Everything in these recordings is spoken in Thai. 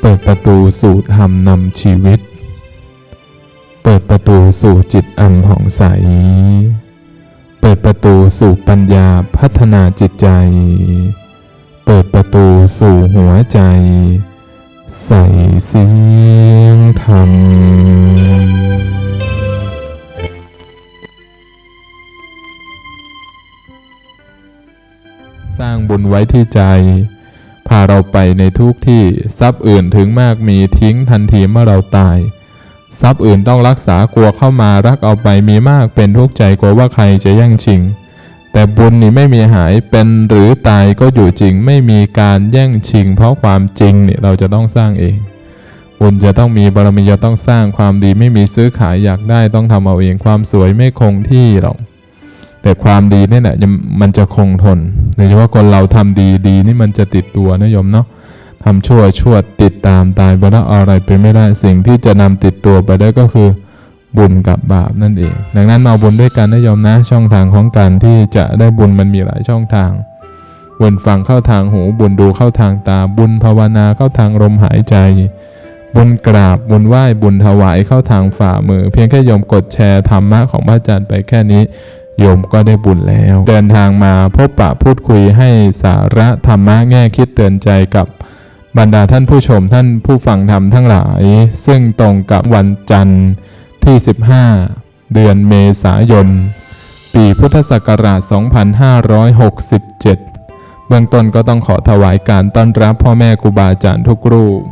ปิดประตูสู่ธรรมนำชีวิตเปิดประตูสู่จิตอันผ่องใสเปิดประตูสู่ปัญญาพัฒนาจิตใจเปิดประตูสู่หัวใจใส่เสียงธรรมสร้างบุญไว้ที่ใจพาเราไปในทุกที่ทรัพย์อื่นถึงมากมีทิ้งทันทีเมื่อเราตายทรัพย์อื่นต้องรักษากลัวเข้ามารักเอาไปมีมากเป็นทุกข์ใจกลัวว่าใครจะแย่งชิงแต่บุญนี่ไม่มีหายเป็นหรือตายก็อยู่จริงไม่มีการแย่งชิงเพราะความจริงเนี่ยเราจะต้องสร้างเองบุญจะต้องมีบารมีจะต้องสร้างความดีไม่มีซื้อขายอยากได้ต้องทำเอาเองความสวยไม่คงที่หรอกแต่ความดีนี่แหละมันจะคงทนโดยเฉพาะคนเราทำดีนี่มันจะติดตัวนะโยมเนาะทำชั่วติดตามตายไปแล้วอะไรไปไม่ได้สิ่งที่จะนำติดตัวไปได้ก็คือบุญกับบาปนั่นเองดังนั้นมาบุญด้วยกันนะโยมนะช่องทางของการที่จะได้บุญมันมีหลายช่องทางบุญฟังเข้าทางหูบุญดูเข้าทางตาบุญภาวนาเข้าทางลมหายใจบุญกราบบุญไหว้บุญถวายเข้าทางฝ่ามือเพียงแค่โยมกดแชร์ธรรมะของพระอาจารย์ไปแค่นี้โยมก็ได้บุญแล้วเดินทางมาพบปะพูดคุยให้สาระธรรมะแง่คิดเตือนใจกับบรรดาท่านผู้ชมท่านผู้ฟังธรรมทั้งหลายซึ่งตรงกับวันจันทร์ที่15เดือนเมษายนปีพุทธศักราช2567เบื้องต้นก็ต้องขอถวายการต้อนรับพ่อแม่ครูบาอาจารย์ทุกรูป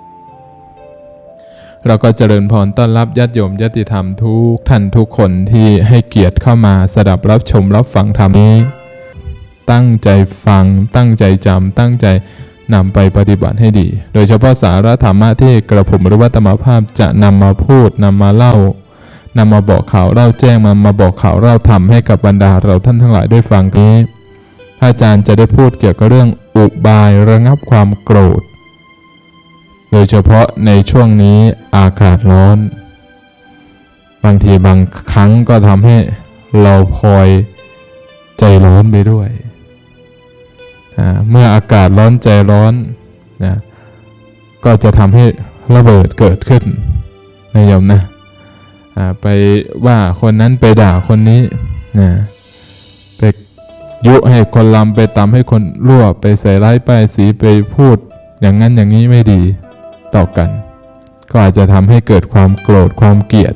เราก็เจริญพรต้อนรับญาติโยมญาติธรรมทุกท่านทุกคนที่ให้เกียรติเข้ามาสดับรับชมรับฟังธรรมนี้ตั้งใจฟังตั้งใจจำตั้งใจนำไปปฏิบัติให้ดีโดยเฉพาะสาระธรรมะที่กระผมหรือว่าธรรมภาพจะนำมาพูดนำมาเล่านำมาบอกข่าวเล่าแจ้งมาบอกข่าวเล่าธรรมให้กับบรรดาเราท่านทั้งหลายได้ฟังนี้พระอาจารย์จะได้พูดเกี่ยวกับเรื่องอุบายระงับความโกรธโดยเฉพาะในช่วงนี้อากาศร้อนบางทีบางครั้งก็ทำให้เราพลอยใจร้อนไปด้วยเมื่ออากาศร้อนใจร้อนนะก็จะทำให้ระเบิดเกิดขึ้นนะโยมนะไปว่าคนนั้นไปด่าคนนี้นะไปยุให้คนลำไปตำให้คนรั่วไปใส่ร้ายป้ายสีไปพูดอย่างนั้นอย่างนี้ไม่ดีต่อกันก็อาจจะทำให้เกิดความโกรธความเกลียด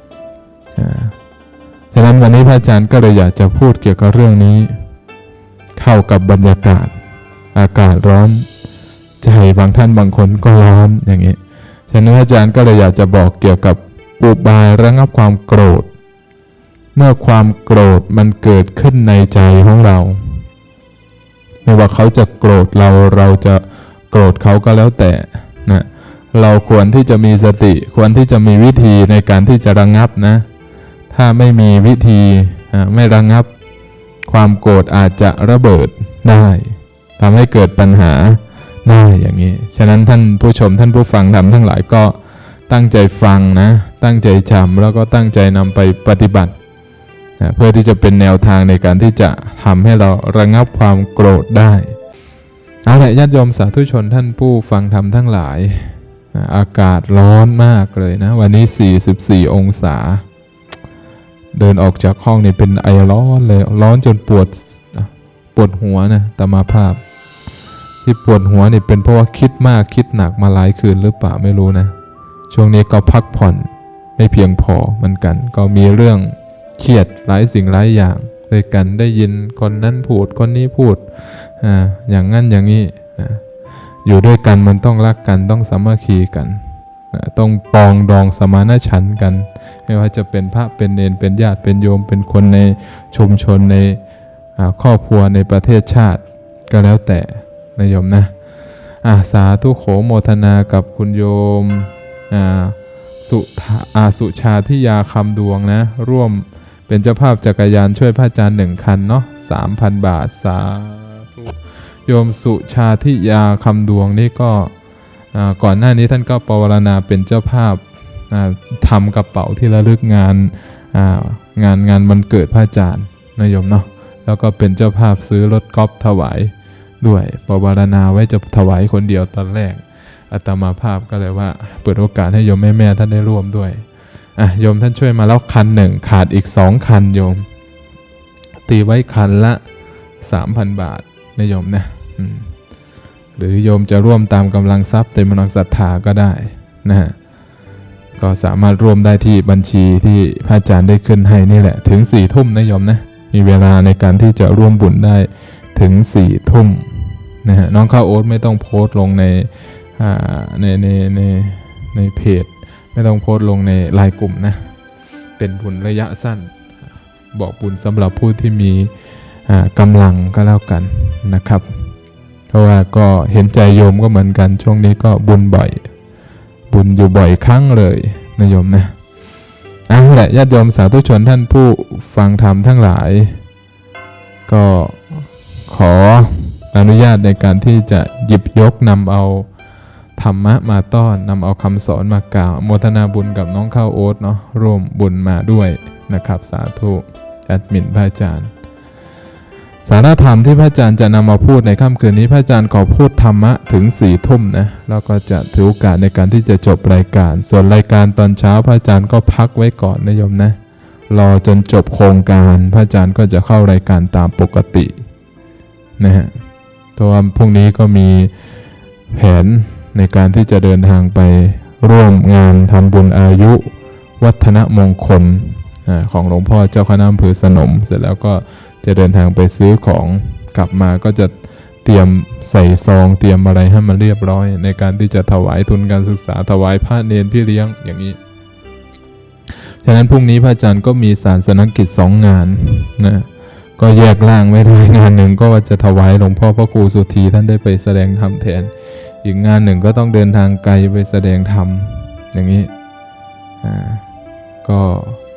ฉะนั้นวันนี้พระอาจารย์ก็เลยอยากจะพูดเกี่ยวกับเรื่องนี้เข้ากับบรรยากาศอากาศร้อนใจบางท่านบางคนก็ร้อนอย่างนี้ฉะนั้นอาจารย์ก็เลยอยากจะบอกเกี่ยวกับอุบายระงับความโกรธเมื่อความโกรธมันเกิดขึ้นในใจของเราไม่ว่าเขาจะโกรธเราจะโกรธเขาก็แล้วแต่นะเราควรที่จะมีสติควรที่จะมีวิธีในการที่จะระงับนะถ้าไม่มีวิธีไม่ระงับความโกรธอาจจะระเบิดได้ทำให้เกิดปัญหาได้อย่างนี้ฉะนั้นท่านผู้ชมท่านผู้ฟังธรรมทั้งหลายก็ตั้งใจฟังนะตั้งใจจำแล้วก็ตั้งใจนำไปปฏิบัติเพื่อที่จะเป็นแนวทางในการที่จะทำให้เราระงับความโกรธได้เอาละญาติโยมสาธุชนท่านผู้ฟังธรรมทั้งหลายอากาศร้อนมากเลยนะวันนี้44องศาเดินออกจากห้องนี่เป็นไอร้อนเลยร้อนจนปวดหัวนะตมาภาพที่ปวดหัวนี่เป็นเพราะว่าคิดมากคิดหนักมาหลายคืนหรือเปล่าไม่รู้นะช่วงนี้ก็พักผ่อนไม่เพียงพอเหมือนกันก็มีเรื่องเครียดหลายสิ่งหลายอย่างด้วยกันได้ยินคนนั้นพูดคนนี้พูดอย่างนั้นอย่างนี้อยู่ด้วยกันมันต้องรักกันต้องสามัคคีกันต้องปองดองสมานฉันท์กันไม่ว่าจะเป็นพระเป็นเณรเป็นญาติเป็นโยมเป็นคนในชุมชนในครอบครัวในประเทศชาติก็แล้วแต่นะโยมนะสาธุโขโมทนากับคุณโยมสุชาทิยาคำดวงนะร่วมเป็นเจ้าภาพจักรยานช่วยพระอาจารย์1 คันเนาะ 3,000 บาทสาธุโยมสุชาทิยาคำดวงนี่ก็ก่อนหน้านี้ท่านก็ปวารณาเป็นเจ้าภาพทำกระเป๋าที่ระลึกงานวันเกิดพระอาจารย์นะโยมเนาะแล้วก็เป็นเจ้าภาพซื้อรถกอล์ฟถวายด้วยปวารณาไว้จะถวายคนเดียวตอนแรกอาตมาภาพก็เลยว่าเปิดโอกาสให้โยมแม่ท่านได้ร่วมด้วยโยมท่านช่วยมาแล้วคันหนึ่งขาดอีก2คันโยมตีไว้คันละ 3,000 บาทนะโยมนะหรือโยมจะร่วมตามกำลังทรัพย์เต็มกำลังศรัทธาก็ได้นะฮะก็สามารถร่วมได้ที่บัญชีที่พระอาจารย์ได้ขึ้นให้นี่แหละถึง4 ทุ่มนะโยมนะมีเวลาในการที่จะร่วมบุญได้ถึง4 ทุ่มนะฮะน้องข้าวโอ๊ตไม่ต้องโพสต์ลงในเพจไม่ต้องโพสต์ลงในไลน์กลุ่มนะเป็นบุญระยะสั้นบอกบุญสำหรับผู้ที่มีกำลังก็แล้วกันนะครับเพราะว่าก็เห็นใจโยมก็เหมือนกันช่วงนี้ก็บุญบ่อยบุญอยู่บ่อยครั้งเลยนะโยมนะแหละญาติโยมสาธุชนท่านผู้ฟังธรรมทั้งหลายก็ขออนุญาตในการที่จะหยิบยกนำเอาธรรมะมาต้อนนำเอาคำสอนมากล่าวโมทนาบุญกับน้องข้าวโอ๊ตเนาะร่วมบุญมาด้วยนะครับสาธุแอดมินพระอาจารย์สาระธรรมที่พระอาจารย์จะนำมาพูดในค่ำคืนนี้พระอาจารย์ขอพูดธรรมะถึง4 ทุ่มนะแล้วก็จะถือโอกาสในการที่จะจบรายการส่วนรายการตอนเช้าพระอาจารย์ก็พักไว้ก่อนนะโยมนะรอจนจบโครงการพระอาจารย์ก็จะเข้ารายการตามปกตินะฮะเพราะว่าพรุ่งนี้ก็มีแผนในการที่จะเดินทางไปร่วมงานทำบุญอายุวัฒนมงคลของหลวงพ่อเจ้าคณะอำเภอสนมเสร็จแล้วก็จะเดินทางไปซื้อของกลับมาก็จะเตรียมใส่ซองเตรียมอะไรให้มันเรียบร้อยในการที่จะถวายทุนการศึกษาถวายพระเนรพี่เลี้ยงอย่างนี้ฉะนั้นพรุ่งนี้พระอาจารย์ก็มีศาสนกิจ2 งานนะก็แยกล่างไว้ด้วยงานหนึ่งก็ว่าจะถวายหลวงพ่อพระครูสุธีท่านได้ไปแสดงธรรมแทนอีกงานหนึ่งก็ต้องเดินทางไกลไปแสดงธรรมอย่างนี้ก็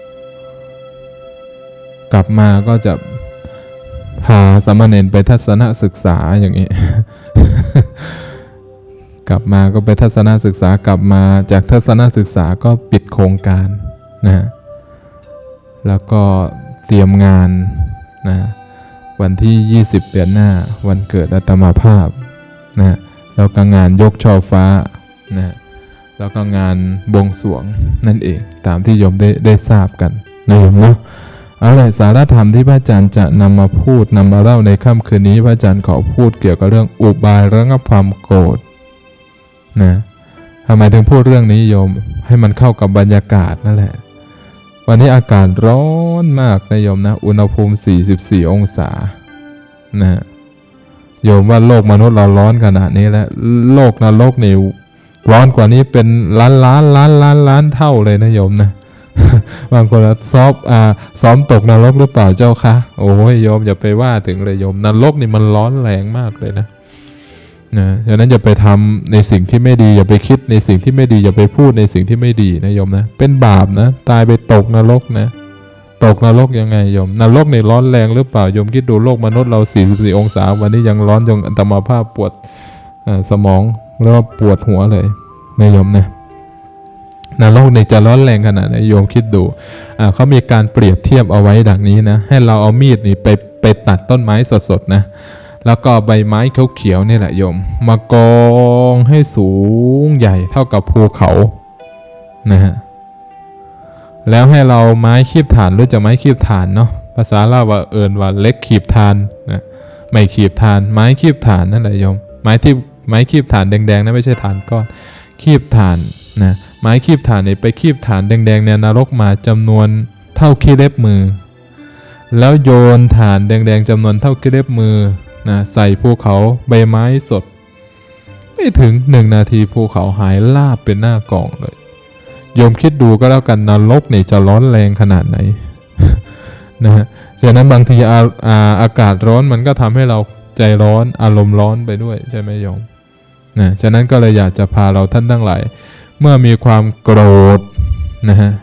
กลับมาก็จะพาสามเณรไปทัศนศึกษาอย่างนี้ กลับมาก็ไปทัศนศึกษากลับมาจากทัศนศึกษาก็ปิดโครงการนะแล้วก็เตรียมงานนะวันที่20เดือนหน้าวันเกิดอาตมาภาพนะแล้วก็งานยกช่อฟ้านะแล้วก็งานบวงสรวงนั่นเองตามที่โยมได้ทราบกันนะโยมเนาะอะไรสาระธรรมที่พระอาจารย์จะนำมาพูดนำมาเล่าในค่ำคืนนี้พระอาจารย์ขอพูดเกี่ยวกับเรื่องอุบายระงับความโกรธนะทำไมถึงพูดเรื่องนี้โยมให้มันเข้ากับบรรยากาศนั่นแหละวันนี้อากาศร้อนมากนะโยมนะอุณหภูมิ44 องศานะโยมว่าโลกมนุษย์เราร้อนขนาดนี้แล้วโลกนรกนี่ร้อนกว่านี้เป็นล้านเท่าเลยนะโยมนะบางคนซ้อมตกนรกหรือเปล่าเจ้าคะโอ้ยโยมอย่าไปว่าถึงเลยโยมนรกนี่มันร้อนแรงมากเลยนะฉะนั้นอย่าไปทำในสิ่งที่ไม่ดีอย่าไปคิดในสิ่งที่ไม่ดีอย่าไปพูดในสิ่งที่ไม่ดีนะโยมนะเป็นบาปนะตายไปตกนรกนะตกนรกยังไงโยมนรกนี่ร้อนแรงหรือเปล่าโยมคิดดูโลกมนุษย์เรา44 องศาวันนี้ยังร้อนจนอัตมาภาพปวดสมองแล้วปวดหัวเลยนะโยมนะนรกนี่จะร้อนแรงขนาดไหนโยมคิดดูเขามีการเปรียบเทียบเอาไว้ดังนี้นะให้เราเอามีดนี่ไปตัดต้นไม้สดๆนะแล้วก็ใบไม้เขียวๆนี่แหละโยมมากองให้สูงใหญ่เท่ากับภูเขานะฮะแล้วให้เราไม้คีบถ่านหรือจะไม้คีบถ่านเนาะภาษาลาวว่าว่าเล็กขีบถ่านนะไม่ขีบถ่านไม้คีบถ่านนั่นแหละโยมไม้คีบถ่านแดงๆนะไม่ใช่ถ่านก้อนคีบถ่านนะไม้คีบถ่านนี่ไปคีบถ่านแดงๆเนี่ยนรกมาจำนวนเท่าขี้เล็บมือแล้วโยนถ่านแดงๆจำนวนเท่าขี้เล็บมือนะใส่ภูเขาใบไม้สดไม่ถึง1 นาทีภูเขาหายราบเป็นหน้ากองเลยโยมคิดดูก็แล้วกันนรกนี่จะร้อนแรงขนาดไหน นะฮะฉะนั้นบางทีอากาศร้อนมันก็ทำให้เราใจร้อนอารมณ์ร้อนไปด้วยใช่ไหมโยมนะฉะนั้นก็เลยอยากจะพาเราท่านทั้งหลายเมื่อมีความโกรธนะฮะ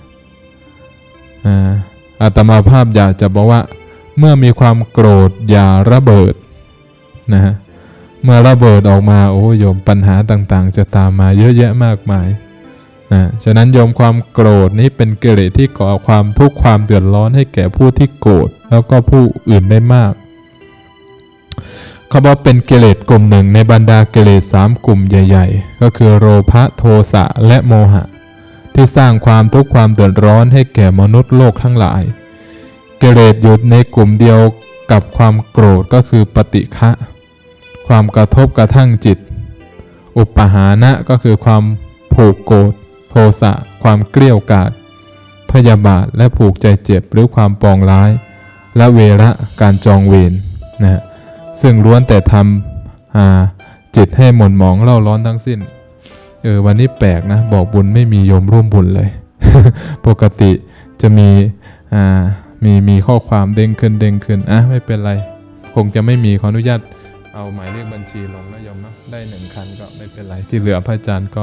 อาตมาภาพอยากจะบอกว่าเมื่อมีความโกรธอย่าระเบิดนะฮะเมื่อระเบิดออกมาโอ้โยมปัญหาต่างๆจะตามมาเยอะแยะมากมายนะฉะนั้นโยมความโกรธนี้เป็นกิเลสที่ก่อความทุกข์ความเดือดร้อนให้แก่ผู้ที่โกรธแล้วก็ผู้อื่นได้มากเขาบอกเป็นกิเลสกลุ่มหนึ่งในบรรดากิเลส3กลุ่มใหญ่ๆก็คือโลภะโทสะและโมหะที่สร้างความทุกข์ความเดือดร้อนให้แก่มนุษย์โลกทั้งหลายกิเลสอยู่ในกลุ่มเดียวกับความโกรธก็คือปฏิฆะความกระทบกระทั่งจิตอุปหานะก็คือความผูกโกรธโทสะความเกลี้ยวกล่อมพยาบาทและผูกใจเจ็บหรือความปองร้ายและเวระการจองเวรนะซึ่งล้วนแต่ทำจิตให้หม่นหมองเล่าร้อนทั้งสิ้นวันนี้แปลกนะบอกบุญไม่มีโยมร่วมบุญเลย ปกติจะมีข้อความเด้งขึ้นไม่เป็นไรคงจะไม่มีขออนุญาตเอาหมายเลขบัญชีลงนะโยมนะได้1 คันก็ไม่เป็นไรที่เหลือพระอาจารย์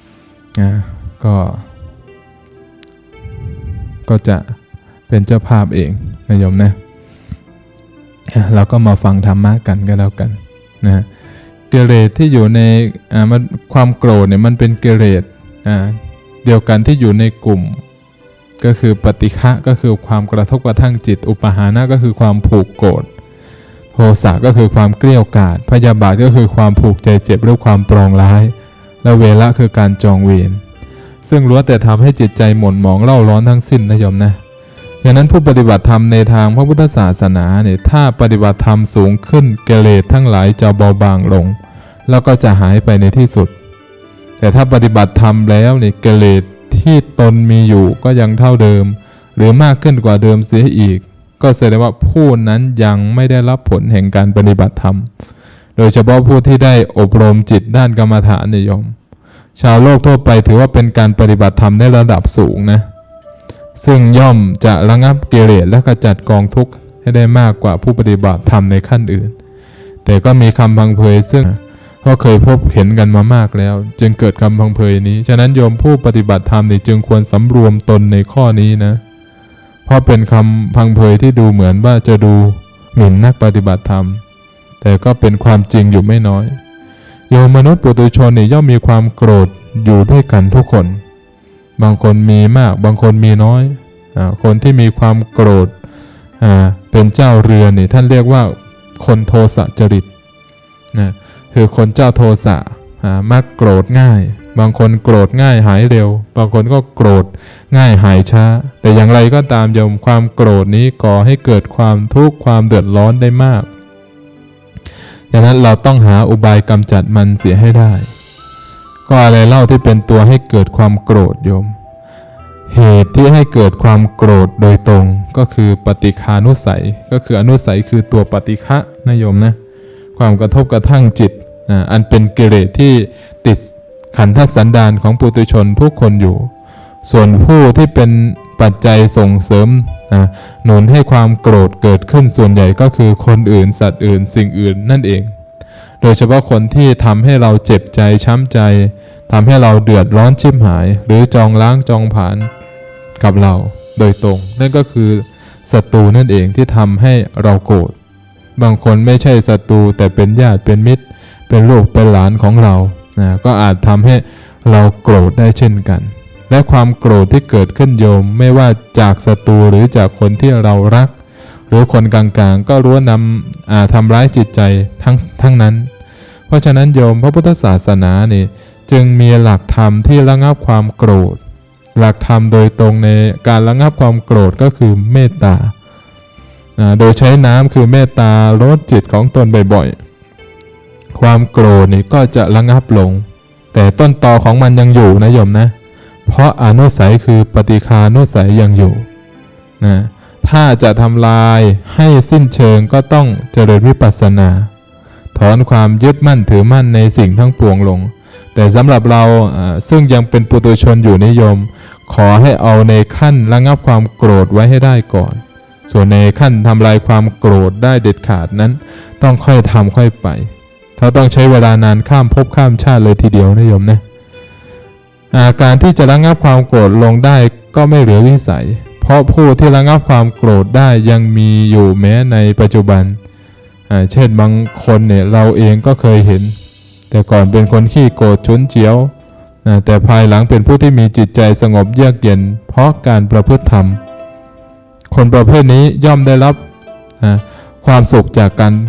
ก็จะเป็นเจ้าภาพเองนะโยมนะเราก็มาฟังธรรมะกันก็แล้วกันนะกิเลสที่อยู่ในความโกรธเนี่ยมันเป็นกิเลสเดียวกันที่อยู่ในกลุ่มก็คือปฏิฆะก็คือความกระทบกระทั่งจิตอุปหานะก็คือความผูกโกรธโทสะก็คือความเกลี้ยวกล่อมพยาบาทก็คือความผูกใจเจ็บหรือความปรองร้ายและเวระคือการจองเวรซึ่งล้วนแต่ทำให้จิตใจหม่นหมองเล่าร้อนทั้งสิ้นนะโยมนะดังนั้นผู้ปฏิบัติธรรมในทางพระพุทธศาสนาเนี่ยถ้าปฏิบัติธรรมสูงขึ้นกิเลสทั้งหลายจะเบาบางลงแล้วก็จะหายไปในที่สุดแต่ถ้าปฏิบัติธรรมแล้วเนี่ยกิเลสที่ตนมีอยู่ก็ยังเท่าเดิมหรือมากขึ้นกว่าเดิมเสียอีกก็แสดงว่าผู้นั้นยังไม่ได้รับผลแห่งการปฏิบัติธรรมโดยเฉพาะผู้ที่ได้อบรมจิตด้านกรรมฐานนิยมชาวโลกทั่วไปถือว่าเป็นการปฏิบัติธรรมในระดับสูงนะซึ่งย่อมจะระงับกิเลสและขจัดกองทุกข์ให้ได้มากกว่าผู้ปฏิบัติธรรมในขั้นอื่นแต่ก็มีคำพังเพยซึ่งก็เคยพบเห็นกันมามากแล้วจึงเกิดคำพังเพยนี้ฉะนั้นโยมผู้ปฏิบัติธรรมนี่จึงควรสำรวมตนในข้อนี้นะเพราะเป็นคำพังเพยที่ดูเหมือนว่าจะดูหมิ่นนักปฏิบัติธรรมแต่ก็เป็นความจริงอยู่ไม่น้อยโยมมนุษย์ปุถุชนนี่ย่อมมีความโกรธอยู่ด้วยกันทุกคนบางคนมีมากบางคนมีน้อยคนที่มีความโกรธเป็นเจ้าเรือนนี่ท่านเรียกว่าคนโทสะจริตนะคือคนเจ้าโทสะมักโกรธง่ายบางคนโกรธง่ายหายเร็วบางคนก็โกรธง่ายหายช้าแต่อย่างไรก็ตามโยมความโกรธนี้ก่อให้เกิดความทุกข์ความเดือดร้อนได้มากดังนั้นเราต้องหาอุบายกำจัดมันเสียให้ได้ก็อะไรเล่าที่เป็นตัวให้เกิดความโกรธโยมเหตุที่ให้เกิดความโกรธโดยตรงก็คือปฏิฆานุสัยก็คืออนุสัยคือตัวปฏิฆะนะโยมนะความกระทบกระทั่งจิตอันเป็นกิเลสที่ติดขันธสันดานของปุถุชนทุกคนอยู่ส่วนผู้ที่เป็นปัจจัยส่งเสริมหนุนให้ความโกรธเกิดขึ้นส่วนใหญ่ก็คือคนอื่นสัตว์อื่นสิ่งอื่นนั่นเองโดยเฉพาะคนที่ทำให้เราเจ็บใจช้ำใจทำให้เราเดือดร้อนชิบหายหรือจองล้างจองผลาญกับเราโดยตรงนั่นก็คือศัตรูนั่นเองที่ทำให้เราโกรธบางคนไม่ใช่ศัตรูแต่เป็นญาติเป็นมิตรเป็นลูกเป็นหลานของเราก็อาจทำให้เราโกรธได้เช่นกันและความโกรธที่เกิดขึ้นโยมไม่ว่าจากศัตรูหรือจากคนที่เรารักหรือคนกลางๆก็ล้วนทำร้ายจิตใจทั้งนั้นเพราะฉะนั้นโยมพระพุทธศาสนานี่จึงมีหลักธรรมที่ระงับความโกรธหลักธรรมโดยตรงในการระงับความโกรธก็คือเมตตาโดยใช้น้ำคือเมตตาลดจิตของตนบ่อยๆความโกรธนี่ก็จะระงับลงแต่ต้นตอของมันยังอยู่นะโยมนะเพราะอนุสัยคือปฏิฆานุสัยยังอยู่นะถ้าจะทำลายให้สิ้นเชิงก็ต้องเจริญวิปัสสนาถอนความยึดมั่นถือมั่นในสิ่งทั้งปวงลงแต่สำหรับเราซึ่งยังเป็นปุถุชนอยู่นิยมขอให้เอาในขั้นระงับความโกรธไว้ให้ได้ก่อนส่วนในขั้นทำลายความโกรธได้เด็ดขาดนั้นต้องค่อยทำค่อยไปเขาต้องใช้เวลานานข้ามภพข้ามชาติเลยทีเดียวนะโยมนะการที่จะระงับความโกรธลงได้ก็ไม่เหลือวิสัยเพราะผู้ที่ระงับความโกรธได้ยังมีอยู่แม้ในปัจจุบันเช่นบางคนเนี่ยเราเองก็เคยเห็นแต่ก่อนเป็นคนขี้โกรธฉุนเฉียวแต่ภายหลังเป็นผู้ที่มีจิตใจสงบเยือกเย็นเพราะการประพฤติธรรมคนประเภทนี้ย่อมได้รับความสุขจากการ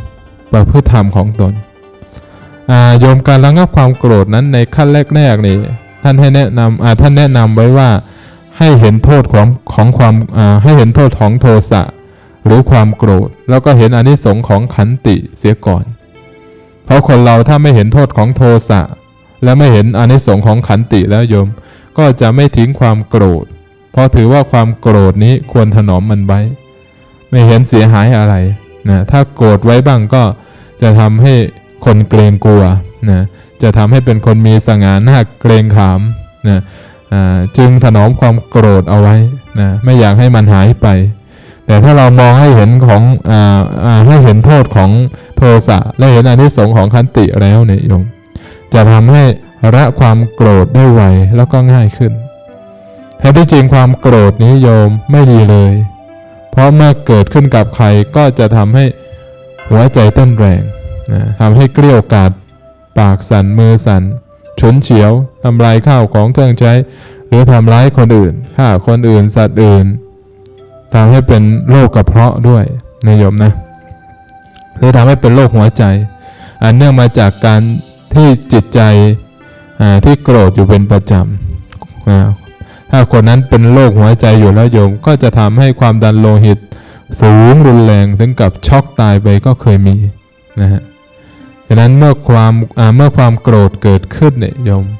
ประพฤติธรรมของตนโยมการระงับความโกรธนั้นในขั้นแรกๆนี่ท่านให้แนะนำไว้ว่าให้เห็นโทษของความให้เห็นโทษของโทสะหรือความโกรธแล้วก็เห็นอานิสงส์ของขันติเสียก่อนเพราะคนเราถ้าไม่เห็นโทษของโทสะและไม่เห็นอานิสงส์ของขันติแล้วโยมก็จะไม่ทิ้งความโกรธเพราะถือว่าความโกรธนี้ควรถนอมมันไว้ไม่เห็นเสียหายอะไรนะถ้าโกรธไว้บ้างก็จะทำให้คนเกรงกลัวนะจะทำให้เป็นคนมีสง่าหน้าเกรงขามนะจึงถนอมความโกรธเอาไว้นะไม่อยากให้มันหายไปแต่ถ้าเรามองให้เห็นให้เห็นโทษของโทสะและเห็นอานิสงส์ของขันติแล้วเนี่ยโยมจะทำให้ละความโกรธได้ไวแล้วก็ง่ายขึ้นแท้ที่จริงความโกรธนี้โยมไม่ดีเลยเพราะเมื่อเกิดขึ้นกับใครก็จะทำให้หัวใจเต้นแรงทำให้เกลี้ยกล่อมปากสั่นมือสั่นฉุนเฉียวทำลายข้าวของเครื่องใช้หรือทำร้ายคนอื่นฆ่าคนอื่นสัตว์อื่นทำให้เป็นโรคกระเพาะด้วยนะโยมนะหรือทำให้เป็นโรคหัวใจเนื่องมาจากการที่จิตใจที่โกรธอยู่เป็นประจำถ้าคนนั้นเป็นโรคหัวใจอยู่แล้วโยมก็จะทำให้ความดันโลหิตสูงรุนแรงถึงกับช็อกตายไปก็เคยมีนะฮะฉะนั้นเมื่อความโกรธเกิดขึ้นเนี่ยโยม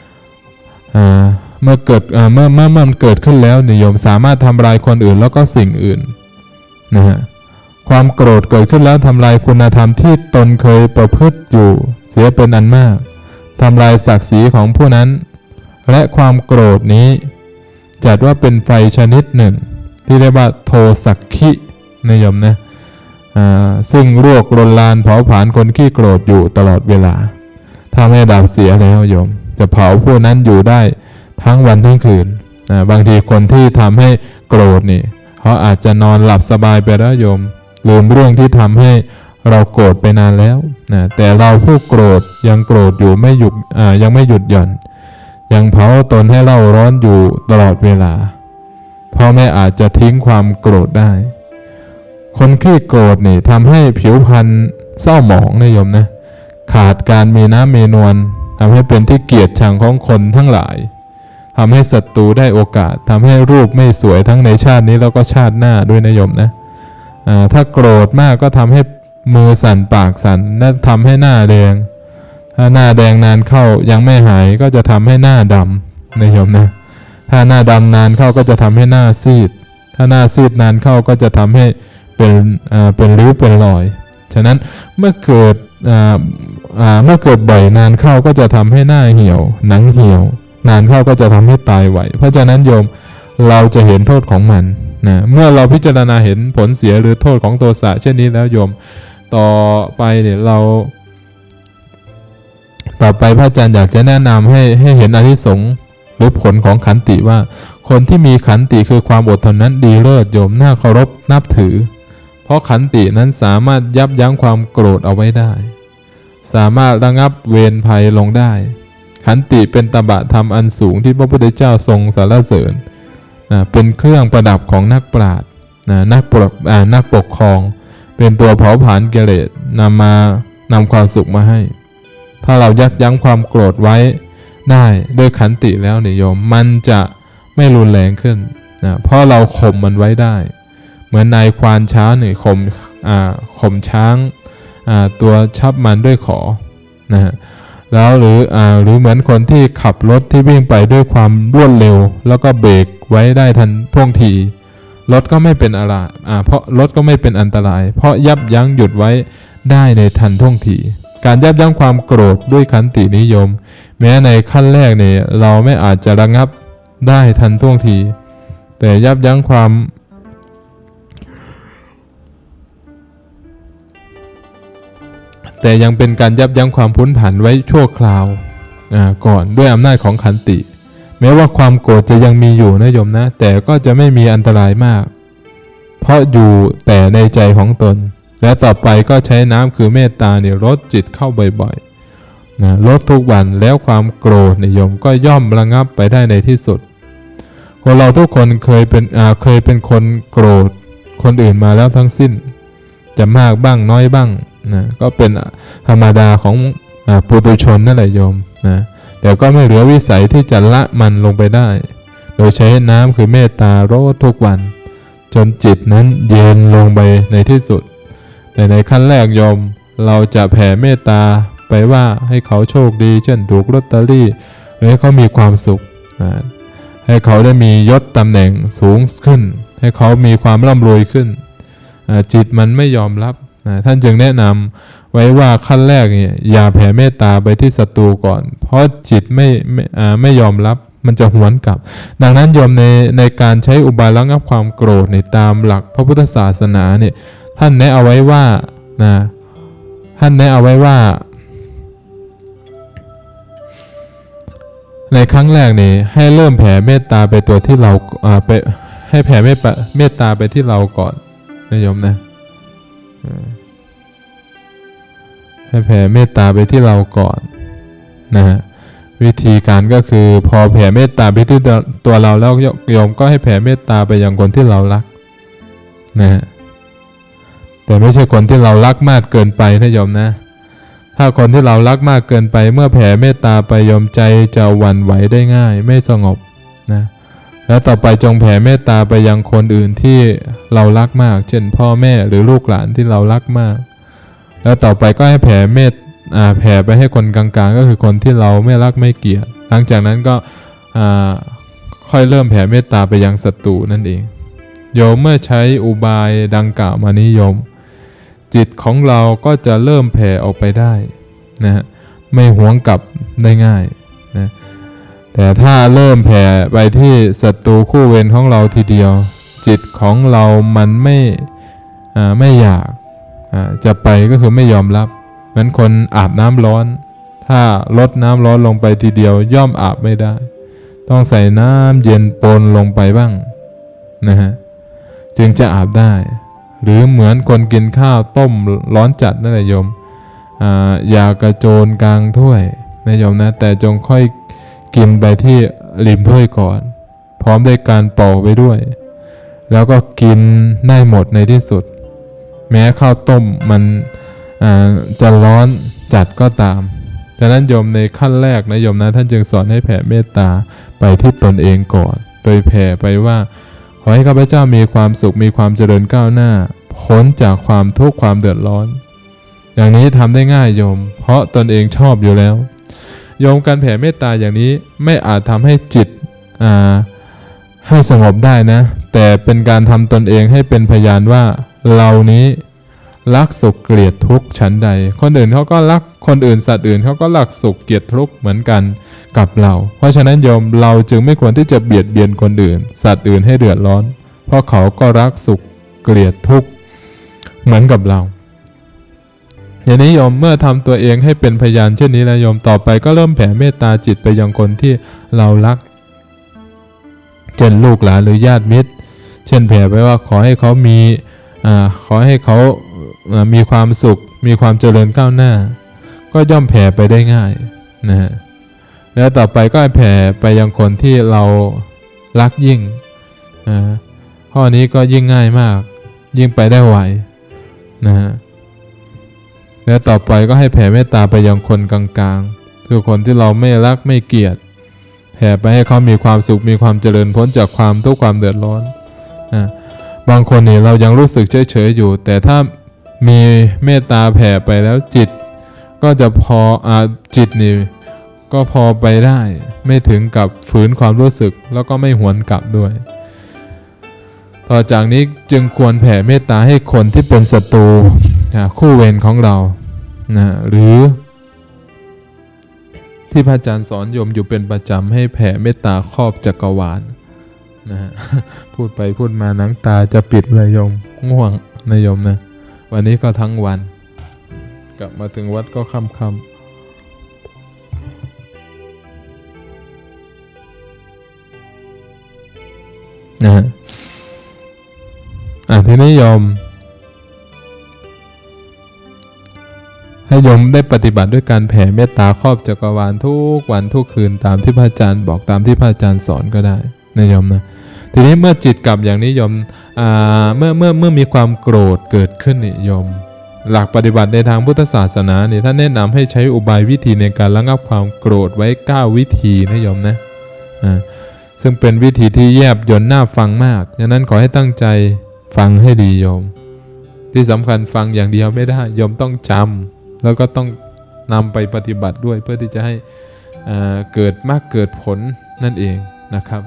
เมื่อมันเกิดขึ้นแล้วเนี่ยโยมสามารถทำลายคนอื่นแล้วก็สิ่งอื่นนะฮะความโกรธเกิดขึ้นแล้วทำลายคุณธรรมที่ตนเคยประพฤติอยู่เสียเป็นอันมากทำลายศักดิ์ศรีของผู้นั้นและความโกรธนี้จัดว่าเป็นไฟชนิดหนึ่งที่เรียกว่าโทสักขินะโยมนะซึ่งรวกรนลานเผาผลาญคนขี้โกรธอยู่ตลอดเวลาถ้าไม่ดับเสียแล้วโยมจะเผาผู้นั้นอยู่ได้ทั้งวันทั้งคืนบางทีคนที่ทำให้โกรธนี่เขาอาจจะนอนหลับสบายไปแล้วโยมลืมเรื่องที่ทำให้เราโกรธไปนานแล้วแต่เราผู้โกรธยังโกรธอยู่ยังไม่หยุดหย่อนยังเผาตนให้เล่าร้อนอยู่ตลอดเวลาเพราะไม่อาจจะทิ้งความโกรธได้คนขี้โกรธนี่ทำให้ผิวพรรณเศร้าหมองนะโยมนะขาดการมีน้ำมีนวลทำให้เป็นที่เกลียดชังของคนทั้งหลายทำให้ศัตรูได้โอกาสทำให้รูปไม่สวยทั้งในชาตินี้แล้วก็ชาติหน้าด้วยนะโยมนะถ้าโกรธมากก็ทำให้มือสั่นปากสั่นและทำให้หน้าแดงถ้าหน้าแดงนานเข้ายังไม่หายก็จะทำให้หน้าดำนะโยมนะถ้าหน้าดำนานเข้าก็จะทำให้หน้าซีดถ้าหน้าซีดนานเข้าก็จะทำให้เป็นริ้วเป็นรอยฉะนั้นเมื่อเกิดบ่อยนานเข้าก็จะทำให้หน้าเหี่ยวหนังเหี่ยวนานเข้าก็จะทำให้ตายไวเพราะฉะนั้นโยมเราจะเห็นโทษของมันนะเมื่อเราพิจารณาเห็นผลเสียหรือโทษของโทสะเช่นนี้แล้วโยมต่อไปเนี่ยต่อไปพระอาจารย์อยากจะแนะนำให้เห็นอานิสงส์หรือผลของขันติว่าคนที่มีขันติคือความอดทนนั้นดีเลิศโยมน่าเคารพนับถือเพราะขันตินั้นสามารถยับยั้งความโกรธเอาไว้ได้สามารถระงับเวรภัยลงได้ขันติเป็นตบะธรรมอันสูงที่พระพุทธเจ้าทรงสรรเสริญเป็นเครื่องประดับของนักปราชญ์นักปกครองเป็นตัวเผาผลาญกิเลสนำความสุขมาให้ถ้าเรายับยั้งความโกรธไว้ได้ด้วยขันติแล้วเนี่ยโยมมันจะไม่รุนแรงขึ้นเพราะเราข่มมันไว้ได้เหมือนนายควานช้างเนี่ยข่มช้างตัวชับมันด้วยขอนะฮะแล้วหรือเหมือนคนที่ขับรถที่วิ่งไปด้วยความรวดเร็วแล้วก็เบรกไว้ได้ทันท่วงทีรถก็ไม่เป็นอะไรเพราะรถก็ไม่เป็นอันตรายเพราะยับยั้งหยุดไว้ได้ในทันท่วงทีการยับยั้งความโกรธด้วยขันตินิยมแม้ในขั้นแรกเนี่ยเราไม่อาจจะระงับได้ทันท่วงทีแต่ยับยั้งความแต่ยังเป็นการยับยั้งความพุ้นผันไว้ชั่วคราวก่อนด้วยอำนาจของขันติแม้ว่าความโกรธจะยังมีอยู่นะโยมนะแต่ก็จะไม่มีอันตรายมากเพราะอยู่แต่ในใจของตนและต่อไปก็ใช้น้ำคือเมตตาเนี่ยลดจิตเข้าบ่อยๆลดทุกวันแล้วความโกรธโยมก็ย่อมระงับไปได้ในที่สุดคนเราทุกคนเคยเป็นคนโกรธคนอื่นมาแล้วทั้งสิ้นจะมากบ้างน้อยบ้างนะก็เป็นธรรมดาของปุถุชนนั่นแหละโยมนะแต่ก็ไม่เหลือวิสัยที่จะละมันลงไปได้โดยใช้น้ำคือเมตตารดทุกวันจนจิตนั้นเย็นลงไปในที่สุดแต่ในขั้นแรกโยมเราจะแผ่เมตตาไปว่าให้เขาโชคดีเช่นถูกลอตเตอรี่หรือให้เขามีความสุขนะให้เขาได้มียศตำแหน่งสูงขึ้นให้เขามีความร่ำรวยขึ้นจิตมันไม่ยอมรับท่านจึงแนะนำไว้ว่าขั้นแรกเนี่ยอย่าแผ่เมตตาไปที่ศัตรูก่อนเพราะจิตไม่ยอมรับมันจะหวนกลับดังนั้นโยมในการใช้อุบายระงับความโกรธในตามหลักพระพุทธศาสนาเนี่ยท่านแนะเอาไว้ว่าท่านแนะเอาไว้ว่าในครั้งแรกนี่ให้เริ่มแผ่เมตตาไปตัวที่เราไปให้แผ่เมตตาไปที่เราก่อนนะโยมนะให้แผ่เมตตาไปที่เราก่อนนะฮะวิธีการก็คือพอแผ่เมตตาไปที่ตัวเราแล้วโยมก็ให้แผ่เมตตาไปยังคนที่เรารักนะฮะแต่ไม่ใช่คนที่เรารักมากเกินไปนะโยมนะถ้าคนที่เรารักมากเกินไปเมื่อแผ่เมตตาไปโยมใจจะหวั่นไหวได้ง่ายไม่สงบนะแล้วต่อไปจงแผ่เมตตาไปยังคนอื่นที่เรารักมากเช่นพ่อแม่หรือลูกหลานที่เรารักมากแล้วต่อไปก็ให้แผ่ไปให้คนกลางๆก็คือคนที่เราไม่รักไม่เกลียดหลังจากนั้นก็ค่อยเริ่มแผ่เมตตาไปยังศัตรูนั่นเองโยมเมื่อใช้อุบายดังกล่าวมานี้โยมจิตของเราก็จะเริ่มแผ่ออกไปได้นะฮะไม่หวงกลับได้ง่ายนะแต่ถ้าเริ่มแผ่ไปที่ศัตรูคู่เวรของเราทีเดียวจิตของเรามันไม่อยากจะไปก็คือไม่ยอมรับเหมือนคนอาบน้ำร้อนถ้าลดน้ำร้อนลงไปทีเดียวย่อมอาบไม่ได้ต้องใส่น้ำเย็นปนลงไปบ้างนะฮะจึงจะอาบได้หรือเหมือนคนกินข้าวต้มร้อนจัดนั่นแหละโยมอย่ากระโจนกลางถ้วยนะโยมนะแต่จงค่อยกินไปที่ริมถ้วยก่อนพร้อมด้วยการปอกไปด้วยแล้วก็กินได้หมดในที่สุดแม้ข้าวต้มมันจะร้อนจัดก็ตามฉะนั้นโยมในขั้นแรกนะโยมนะท่านจึงสอนให้แผ่เมตตาไปที่ตนเองก่อนโดยแผ่ไปว่าขอให้ข้าพเจ้ามีความสุขมีความเจริญก้าวหน้าพ้นจากความทุกข์ความเดือดร้อนอย่างนี้ทำได้ง่ายโยมเพราะตนเองชอบอยู่แล้วโยมการแผ่เมตตาอย่างนี้ไม่อาจทำให้จิตให้สงบได้นะแต่เป็นการทำตนเองให้เป็นพยานว่าเรานี้รักสุขเกลียดทุกข์ฉันใดคนอื่นเขาก็รักคนอื่นสัตว์อื่นเขาก็รักสุขเกลียดทุกข์เหมือนกันกับเราเพราะฉะนั้นโยมเราจึงไม่ควรที่จะเบียดเบียนคนอื่นสัตว์อื่นให้เดือดร้อนเพราะเขาก็รักสุขเกลียดทุกข์เหมือนกับเราอย่างนี้โยมเมื่อทำตัวเองให้เป็นพยานเช่นนี้แล้วโยมต่อไปก็เริ่มแผ่เมตตาจิตไปยังคนที่เรารักเช่นลูกหลานหรือญาติมิตรเช่นแผ่ไปว่าขอให้เขามีความสุขมีความเจริญก้าวหน้าก็ย่อมแผ่ไปได้ง่ายนะฮะแล้วต่อไปก็แผ่ไปยังคนที่เรารักยิ่งข้อนี้ก็ยิ่งง่ายมากยิ่งไปได้ไวนะฮะแล้วต่อไปก็ให้แผ่เมตตาไปยังคนกลางๆคือคนที่เราไม่รักไม่เกลียดแผ่ไปให้เขามีความสุขมีความเจริญพ้นจากความทุกข์ความเดือดร้อนบางคนนี่เรายังรู้สึกเฉยๆอยู่แต่ถ้ามีเมตตาแผ่ไปแล้วจิตก็จะจิตนี่ก็พอไปได้ไม่ถึงกับฝืนความรู้สึกแล้วก็ไม่หวนกลับด้วยต่อจากนี้จึงควรแผ่เมตตาให้คนที่เป็นศัตรูคู่เวรของเรานะหรือที่พระอาจารย์สอนโยมอยู่เป็นประจำให้แผ่เมตตาครอบจักรวาลนะฮะพูดไปพูดมาหนังตาจะปิดเลยโยมง่วงนะโยมนะวันนี้ก็ทั้งวันกลับมาถึงวัดก็ค่ำนะฮะทีนี้โยมให้โยมได้ปฏิบัติด้วยการแผ่เมตตาครอบจักรวาลทุกวันทุกคืนตามที่พระอาจารย์บอกตามที่พระอาจารย์สอนก็ได้นะโยมนะทีนี้เมื่อจิตกลับอย่างนี้โยมเมื่อมีความโกรธเกิดขึ้นนี่โยมหลักปฏิบัติในทางพุทธศาสนาเนี่ยท่านแนะนำให้ใช้อุบายวิธีในการระงับความโกรธไว้9วิธีนะโยมนะซึ่งเป็นวิธีที่แยบยลน่าฟังมากดังนั้นขอให้ตั้งใจฟังให้ดีโยมที่สำคัญฟังอย่างเดียวไม่ได้โยมต้องจำแล้วก็ต้องนำไปปฏิบัติด้วยเพื่อที่จะให้เกิดมากเกิดผลนั่นเองนะครับ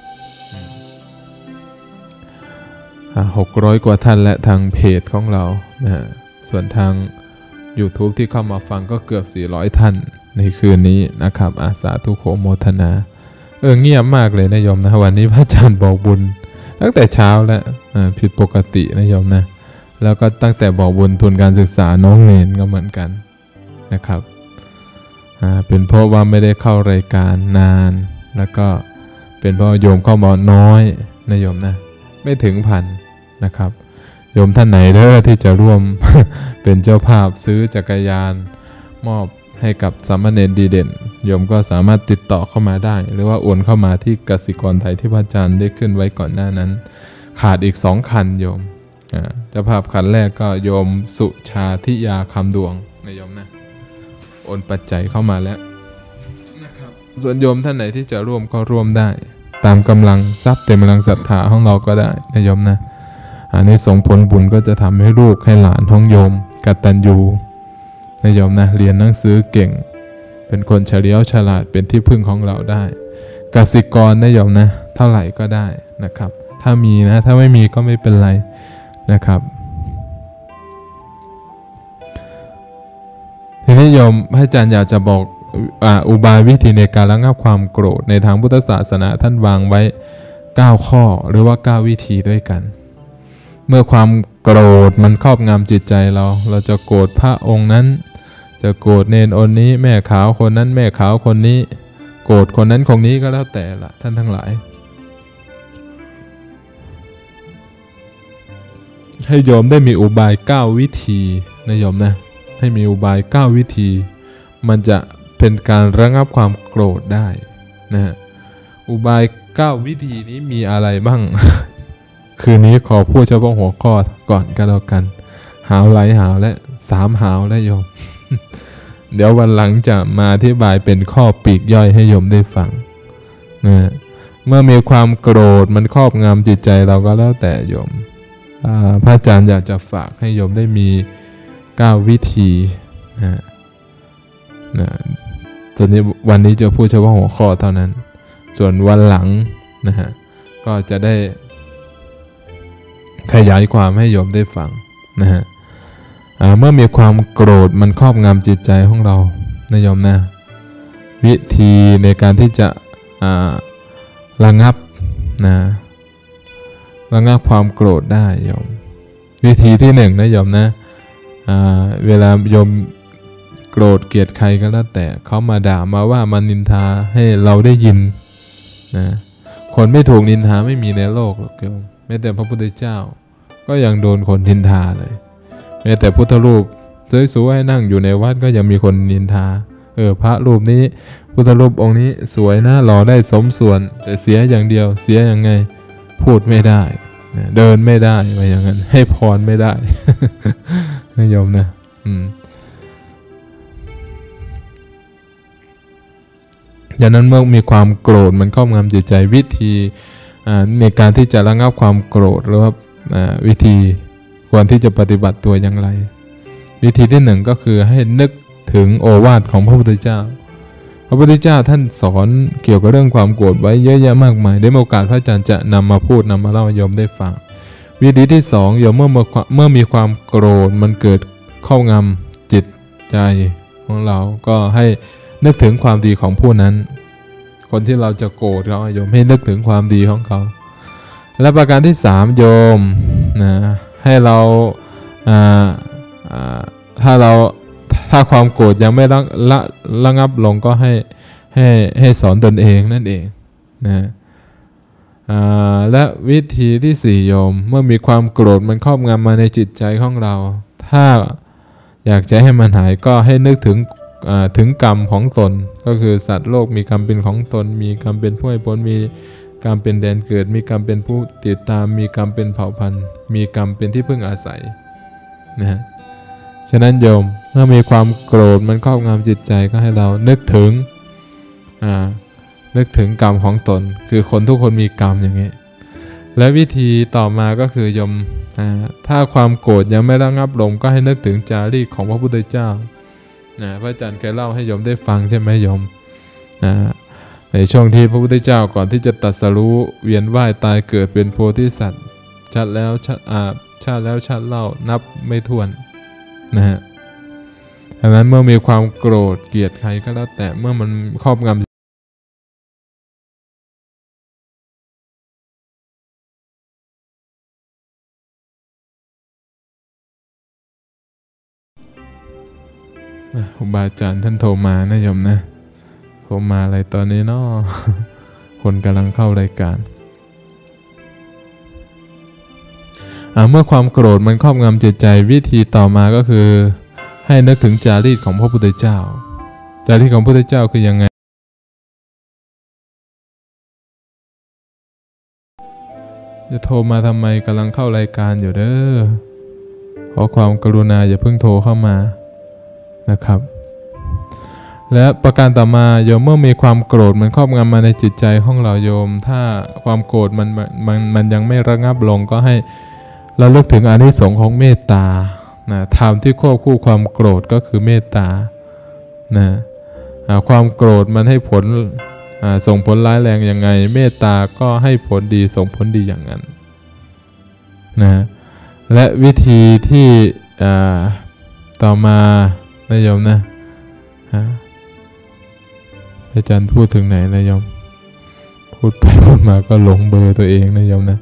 600 กว่าท่านและทางเพจของเรานะส่วนทาง YouTube ที่เข้ามาฟังก็เกือบ400ท่านในคืนนี้นะครับสาธุโขโมทนาเงียบมากเลยนะโยมนะวันนี้พระอาจารย์บอกบุญตั้งแต่เช้าแล้วผิดปกตินะโยมนะแล้วก็ตั้งแต่บอกบุญทุนการศึกษาน้องเนนก็เหมือนกันนะครับเป็นเพราะว่าไม่ได้เข้ารายการนานแล้วก็เป็นเพราะโยมเข้ามาน้อยนะโยมนะไม่ถึงพันนะครับโยมท่านไหนเด้อที่จะร่วม เป็นเจ้าภาพซื้อจักรยานมอบให้กับสามเณรดีเด่นโยมก็สามารถติดต่อเข้ามาได้หรือว่าโอนเข้ามาที่กสิกรไทยที่พระอาจารย์ได้ขึ้นไว้ก่อนหน้านั้นขาดอีก2คันโยมเจ้าภาพคันแรกก็โยมสุชาธิยาคำดวงนะโยมนะโอนปัจจัยเข้ามาแล้วนะครับส่วนโยมท่านไหนที่จะร่วมก็ร่วมได้ตามกำลังทรัพย์เต็มกำลังศรัทธาของเราก็ได้นะโยมนะอันนี้ส่งผลบุญก็จะทำให้ลูกให้หลานของโยมกตัญญูนะโยมนะเรียนหนังสือเก่งเป็นคนเฉลียวฉลาดเป็นที่พึ่งของเราได้กสิกรนะโยมนะเท่าไหร่ก็ได้นะครับถ้ามีนะถ้าไม่มีก็ไม่เป็นไรนะครับทีนี้โยมพระอาจารย์อยากจะบอกอุบายวิธีในการระงับความโกรธในทางพุทธศาสนาท่านวางไว้9ข้อหรือว่า9วิธีด้วยกันเมื่อความโกรธมันครอบงำจิตใจเราจะโกรธพระองค์นั้นจะโกรธเนนองค์นี้แม่ขาวคนนั้นแม่ขาวคนนี้โกรธคนนั้นคนนี้ก็แล้วแต่ละท่านทั้งหลายให้โยมได้มีอุบาย9วิธีนะโยมนะให้มีอุบาย9วิธีมันจะเป็นการระงับความโกรธได้นะฮะอุบาย9วิธีนี้มีอะไรบ้าง คืนนี้ขอพูดเฉพาะหัวข้อก่อนก็แล้วกันหาวไหลหาวและ3หาวและโยม เดี๋ยววันหลังจะมาอธิบายเป็นข้อปลีกย่อยให้โยมได้ฟังนะเมื่อมีความโกรธมันครอบงำจิตใจเราก็แล้วแต่โยมพระอาจารย์อยากจะฝากให้โยมได้มี9วิธีนะตอนนี้วันนี้จะพูดเฉพาะหัวข้อเท่านั้นส่วนวันหลังนะฮะก็จะได้ขยายความให้โยมได้ฟังนะฮะเมื่อมีความโกรธมันครอบงำจิตใจของเรานะโยมนะวิธีในการที่จะระงับความโกรธได้โยมวิธีที่1นะโยมนะเวลาโยมโกรธเกลียดใครก็แล้วแต่เขามาด่ามาว่ามานินทาให้เราได้ยินนะคนไม่ถูกนินทาไม่มีในโลกหรอกโยมแม้แต่พระพุทธเจ้าก็ยังโดนคนนินทาเลยแม้แต่พุทธรูปสวยๆนั่งอยู่ในวัดก็ยังมีคนนินทาพระรูปนี้พุทธรูปองค์นี้สวยนะหล่อได้สมส่วนแต่เสียอย่างเดียวเสียยังไงพูดไม่ได้เดินไม่ได้ว่าอย่างนั้นให้พรไม่ได้นะโยมนะดังนั้นเมื่อมีความโกรธมันครอบงำจิตใจวิธีในการที่จะระงับความโกรธหรือว่าวิธีควรที่จะปฏิบัติตัวอย่างไรวิธีที่1ก็คือให้นึกถึงโอวาทของพระพุทธเจ้าพระพุทธเจ้าท่านสอนเกี่ยวกับเรื่องความโกรธไว้เยอะแยะมากมายได้มีโอกาสพระอาจารย์จะนำมาพูดนำมาเล่าให้โยมได้ฟังวิธีที่2โยมเมื่อมีความโกรธมันเกิดครอบงำจิตใจของเราก็ให้นึกถึงความดีของผู้นั้นคนที่เราจะโกรธเขาโยมให้นึกถึงความดีของเขาและประการที่3โยมนะให้เราถ้าความโกรธยังไม่ระงับลงก็ให้สอนตนเองนั่นเองนะและวิธีที่4โยมเมื่อมีความโกรธมันครอบงำมาในจิตใจของเราถ้าอยากจะให้มันหายก็ให้นึกถึงกรรมของตนก็คือสัตว์โลกมีกรรมเป็นของตนมีกรรมเป็นผู้ให้ผลมีกรรมเป็นแดนเกิดมีกรรมเป็นผู้ติดตามมีกรรมเป็นเผ่าพันธุ์มีกรรมเป็นที่พึ่งอาศัยนะฮะฉะนั้นโยมเมื่อมีความโกรธมันครอบงำจิตใจก็ให้เรานึกถึงกรรมของตนคือคนทุกคนมีกรรมอย่างนี้และวิธีต่อมาก็คือโยมถ้าความโกรธยังไม่ระงับลงก็ให้นึกถึงจารีตของพระพุทธเจ้าพระอาจารย์เคยเล่าให้โยมได้ฟังใช่ไหมโยมในช่วงที่พระพุทธเจ้าก่อนที่จะตรัสรู้เวียนว่ายตายเกิดเป็นโพธิสัตว์ชาติแล้วชาติเล่านับไม่ถ้วนนะฮะดังนั้นเมื่อมีความโกรธเกลียดใครก็แล้วแต่เมื่อมันครอบงำครูบาอาจารย์ท่านโทรมานะโยมนะโทรมาอะไรตอนนี้เนาะ คนกำลังเข้ารายการเมื่อความโกรธมันครอบงำจิตใจวิธีต่อมาก็คือให้นึกถึงจารีตของพระพุทธเจ้าจารีตของพระพุทธเจ้าคือยังไงจะโทรมาทำไมกำลังเข้ารายการอยู่เด้อขอความกรุณาอย่าเพิ่งโทรเข้ามานะครับและประการต่อมาโยมเมื่อมีความโกรธมันครอบงำมาในจิตใจของเราโยมถ้าความโกรธมันยังไม่ระงับลงก็ให้เราลึกถึงอานิสงส์ของเมตตาธรรมที่ควบคู่ความโกรธก็คือเมตตาความโกรธมันให้ผลส่งผลร้ายแรงยังไงเมตตาก็ให้ผลดีส่งผลดีอย่างนั้นและวิธีที่ต่อมานะโยมนะอาจารย์พูดถึงไหนนะโยมพูดไปพูดมาก็หลงเบอร์ตัวเองนะโยมนะ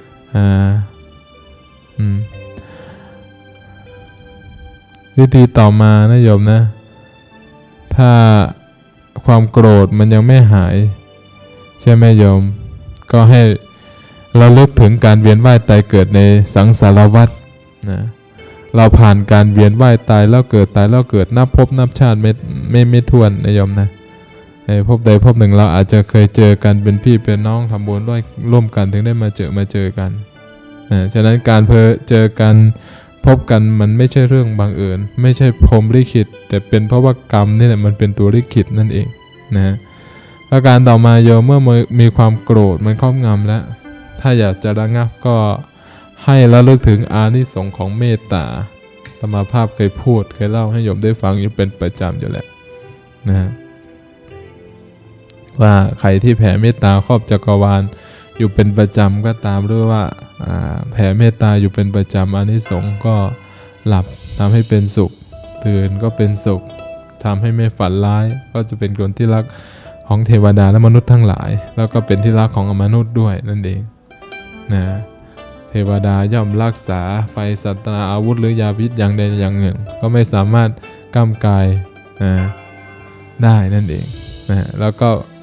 วิธีต่อมานะโยมนะถ้าความโกรธมันยังไม่หายใช่ไหมโยมก็ให้เราลึกถึงการเวียนว่ายตายเกิดในสังสารวัฏเราผ่านการเวียนว่ายตายแล้วเกิดตายแล้วเกิดนับภพนับชาติไม่ถ้วนนะโยมนะในภพใดภพหนึ่งเราอาจจะเคยเจอกันเป็นพี่เป็นน้องทำบุญร่วมกันถึงได้มาเจอกันฉะนั้นการเจอกันพบกันมันไม่ใช่เรื่องบังเอิญไม่ใช่พรหมลิขิตแต่เป็นเพราะว่ากรรมนี่แหละมันเป็นตัวลิขิตนั่นเองนะประการต่อมาโยมเมื่อมีความโกรธมันครอบงำแล้วถ้าอยากจะระงับก็ให้ระลึกถึงอานิสงส์ของเมตตาธรรมภาพเคยพูดเคยเล่าให้โยมได้ฟังอยู่เป็นประจำอยู่แล้วนะว่าใครที่แผ่เมตตาครอบจักรวาลอยู่เป็นประจำก็ตามหรือว่าแผ่เมตตาอยู่เป็นประจำอานิสงส์ก็หลับทำให้เป็นสุขตื่นก็เป็นสุขทำให้ไม่ฝันร้ายก็จะเป็นคนที่รักของเทวดาและมนุษย์ทั้งหลายแล้วก็เป็นที่รักของมนุษย์ด้วยนั่นเองนะเทวดาย่อมรักษาไฟสัตราอาวุธหรือยาพิษอย่างใดอย่างหนึ่งก็ไม่สามารถก้ำกายได้นั่นเองนะแล้ว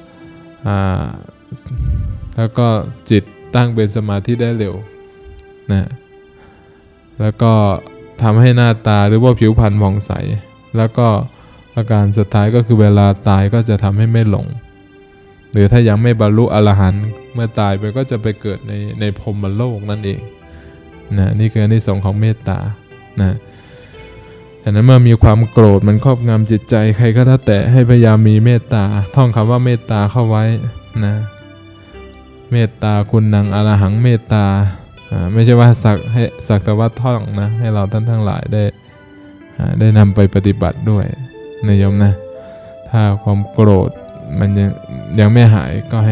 ก็จิตตั้งเป็นสมาธิได้เร็วนะแล้วก็ทำให้หน้าตาหรือว่าผิวพรรณผ่องใสแล้วก็อาการสุดท้ายก็คือเวลาตายก็จะทำให้ไม่หลงหรือถ้ายังไม่บรรลุอรหันต์เมื่อตายไปก็จะไปเกิดในพรหมโลกนั่นเองนะนี่คืออานิสงส์ของเมตตานะฉะนั้นเมื่อมีความโกรธมันครอบงำจิตใจใครก็แล้วแต่ให้พยายามมีเมตตาท่องคำว่าเมตตาเข้าไว้นะเมตตาคุณนังอรหังเมตตาไม่ใช่ว่าสักแต่ว่าท่องนะให้เราท่านทั้งหลายได้นำไปปฏิบัติด้วยนะโยมนะถ้าความโกรธมันยังไม่หายก็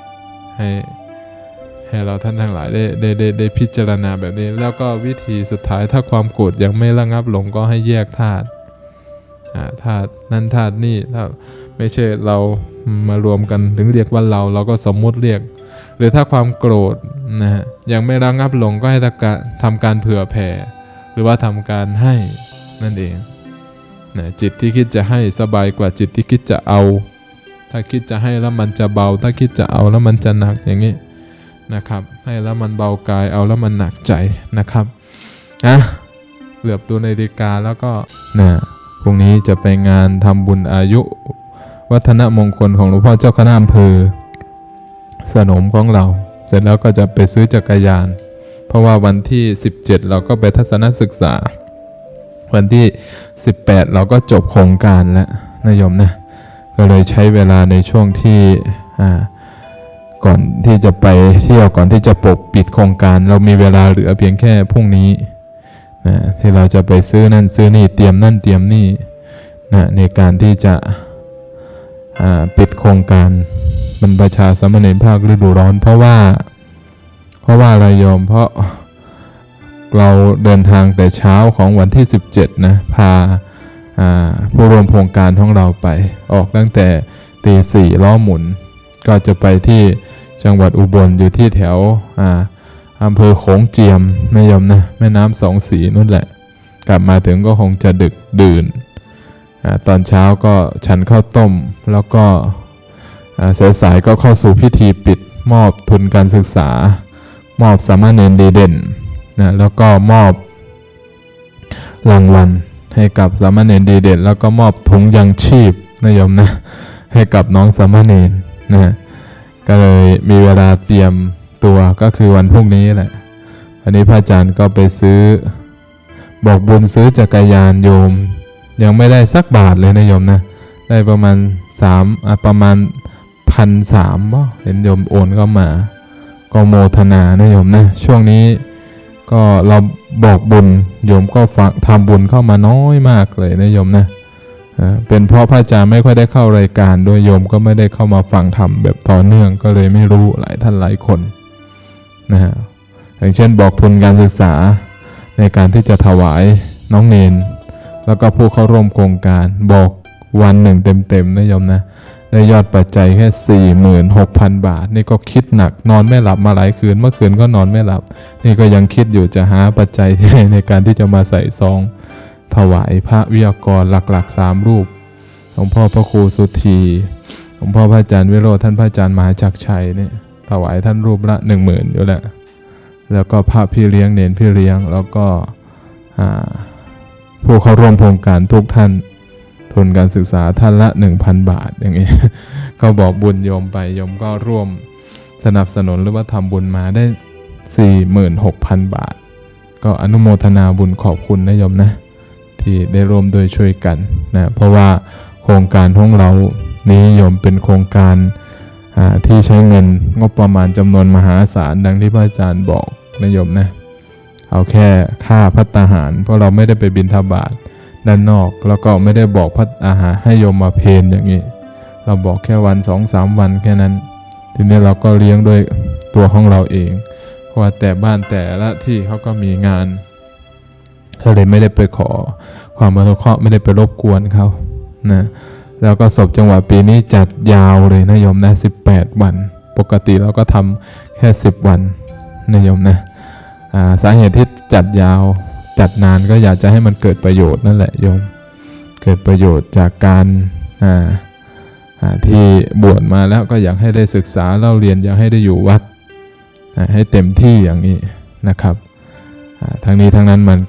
ให้เราท่านทั้งหลายได้พิจารณาแบบนี้แล้วก็วิธีสุดท้ายถ้าความโกรธยังไม่ระงับลงก็ให้แยกธาตุธาตุนั้นธาตุนี่ถ้าไม่ใช่เรามารวมกันถึงเรียกว่าเราก็สมมุติเรียกหรือถ้าความโกรธนะฮะยังไม่ระงับลงก็ให้ทำการเผื่อแผ่หรือว่าทำการให้นั่นเองนะจิตที่คิดจะให้สบายกว่าจิตที่คิดจะเอาถ้าคิดจะให้แล้วมันจะเบาถ้าคิดจะเอาแล้วมันจะหนักอย่างนี้นะครับให้แล้วมันเบากายเอาแล้วมันหนักใจนะครับเหลือบดูนาฬิกาแล้วก็พรุ่งนี้จะไปงานทำบุญอายุวัฒนมงคลของหลวงพ่อเจ้าคณะอำเภอสนมของเราเสร็จแล้วก็จะไปซื้อจักรยานเพราะว่าวันที่17เราก็ไปทัศนศึกษา เพวันที่18เราก็จบโครงการแล้วนะโยมนะก็เลยใช้เวลาในช่วงที่ก่อนที่จะไปเที่ยวก่อนที่จะปกปิดโครงการเรามีเวลาเหลือเพียงแค่พรุ่งนี้นะที่เราจะไปซื้อนั่นซื้อนี่เตรียมนั่นเตรียมนี่นะในการที่จะปิดโครงการบรรพชาสามเณรภาคฤดูร้อนเพราะว่าอะไรโยมเพราะเราเดินทางแต่เช้าของวันที่17นะพาผู้ร่วมโครงการของเราไปออกตั้งแต่ตี 4ล้อหมุนก็จะไปที่จังหวัดอุบลอยู่ที่แถวอำเภอโขงเจียมนะโยมนะแม่น้ำสองสีนั่นแหละกลับมาถึงก็คงจะดึกดื่นตอนเช้าก็ฉันข้าวต้มแล้วก็สายๆก็เข้าสู่พิธีปิดมอบทุนการศึกษามอบสามเณรดีเด่นนะแล้วก็มอบรางวัลให้กับสามเณรดีเด่นแล้วก็มอบถุงยังชีพนะโยมนะให้กับน้องสามเณรนะก็เลยมีเวลาเตรียมตัวก็คือวันพรุ่งนี้แหละอันนี้พระอาจารย์ก็ไปซื้อบอกบุญซื้อจักรยานโยมยังไม่ได้สักบาทเลยนะโยมนะได้ประมาณ1,300บ่เห็นโยมโอนเข้ามาก็โมทนานะโยมนะช่วงนี้ก็เราบอกบุญโยมก็ฟังทำบุญเข้ามาน้อยมากเลยนะโยมนะเป็นเพราะพระอาจารย์ไม่ค่อยได้เข้ารายการโดยโยมก็ไม่ได้เข้ามาฟังธรรมแบบต่อเนื่องก็เลยไม่รู้หลายท่านหลายคนนะฮะอย่างเช่นบอกทุนการศึกษาในการที่จะถวายน้องเนนแล้วก็ผู้เข้าร่วมโครงการบอกวันหนึ่งเต็มๆนะโยมนะได้ยอดปัจจัยแค่ 46,000 บาทนี่ก็คิดหนักนอนไม่หลับมาหลายคืนเมื่อคืนก็นอนไม่หลับนี่ก็ยังคิดอยู่จะหาปัจจัยในการที่จะมาใส่ซองถวายพระวิทยากรหลักๆ3รูปหลวงพ่อพระครูสุธีหลวงพ่อพระอาจารย์วิโรจน์ท่านพระอาจารย์มหาจักรชัยเนี่ยถวายท่านรูปละ 10,000 อยู่แล้วก็พระพี่เลี้ยงเนรพี่เลี้ยงแล้วก็ผู้เข้าร่วมโครงการทุกท่านทุนการศึกษาท่านละ 1,000 บาทอย่างนี้ก็บอกบุญโยมไปโยมก็ร่วมสนับสนุนหรือว่าทำบุญมาได้ 46,000 บาทก็อนุโมทนาบุญขอบคุณนะโยมนะที่ได้ร่วมโดยช่วยกันนะเพราะว่าโครงการของเรานี้โยมเป็นโครงการที่ใช้เงินงบประมาณจำนวนมหาศาลดังที่พระอาจารย์บอกนะโยมนะเอาแค่ค่าภัตตาหารเพราะเราไม่ได้ไปบิณฑบาตด้านนอกแล้วก็ไม่ได้บอกภัตตาหารให้โยมมาเพลอย่างนี้เราบอกแค่วัน 2-3 วันแค่นั้นทีนี้เราก็เลี้ยงด้วยตัวของเราเองเพราะว่าแต่บ้านแต่ละที่เขาก็มีงานก็เลยไม่ได้ไปขอความอนุเคราะห์ไม่ได้ไปรบกวนเขานะแล้วก็ศพจังหวะปีนี้จัดยาวเลยนะโยมนะ18 วันปกติเราก็ทำแค่10 วันนะโยมนะสาเหตุที่จัดยาวจัดนานก็อยากจะให้มันเกิดประโยชน์นั่นแหละโยมเกิดประโยชน์จากการที่บวชมาแล้วก็อยากให้ได้ศึกษาเล่าเรียนอยากให้ได้อยู่วัดให้เต็มที่อย่างนี้นะครับทั้งนี้ทั้งนั้นมัน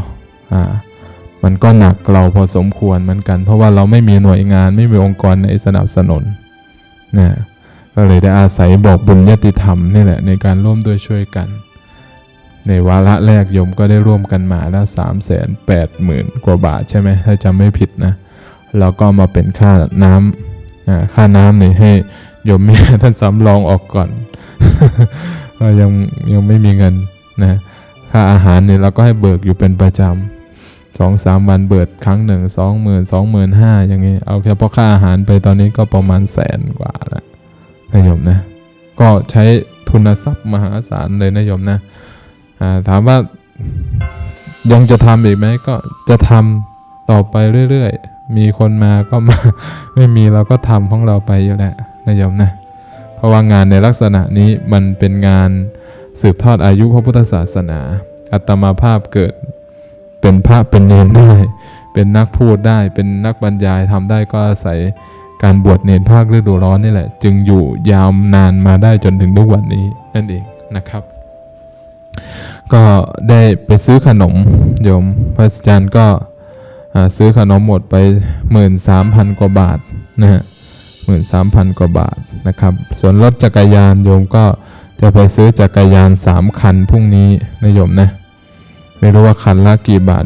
ก็หนักเราพอสมควรเหมือนกันเพราะว่าเราไม่มีหน่วยงานไม่มีองค์กรในสนับสนุนนะก็เลยได้อาศัยบอกบุญญาติธรรมนี่แหละในการร่วมด้วยช่วยกันในวาระแรกโยมก็ได้ร่วมกันมาแล้ว 380,000 กว่าบาทใช่ไหมถ้าจำไม่ผิดนะแล้วก็มาเป็นค่าน้ำนี่ให้โยมแม่ท่านสำรองออกก่อน ก็ยังไม่มีเงินนะค่าอาหารเนี่ยเราก็ให้เบิกอยู่เป็นประจำ 2-3 วันเบิกครั้งหนึ่ง 20,000 25,000อย่างนี้เอาแค่พอค่าอาหารไปตอนนี้ก็ประมาณ100,000 กว่าแล้วนะโยมนะก็ใช้ทุนทรัพย์มหาศาลเลยนะโยมนะถามว่ายังจะทำอีกไหมก็จะทำต่อไปเรื่อยๆมีคนมาก็มา ไม่มีเราก็ทำของเราไปอยู่แหละนะโยมนะเพราะว่างานในลักษณะนี้มันเป็นงานสืบทอดอายุพระพุทธศาสนาอัตมาภาพเกิดเป็นพระเป็นเนรได้เป็นนักพูดได้เป็นนักบรรยายทำได้ก็อาศัยการบวชเนรภาคฤดูร้อนนี่แหละจึงอยู่ยาวนานมาได้จนถึงทุกวันนี้นั่นเองนะครับก็ได้ไปซื้อขนมโยมพระอาจารย์ก็ซื้อขนมหมดไป 13,000 กว่าบาทนะฮะ 13,000 กว่าบาทนะครับส่วนรถจักรยานโยมก็จะไปซื้อจักรยาน3 คันพรุ่งนี้นะโยมนะไม่รู้ว่าคันละกี่บาท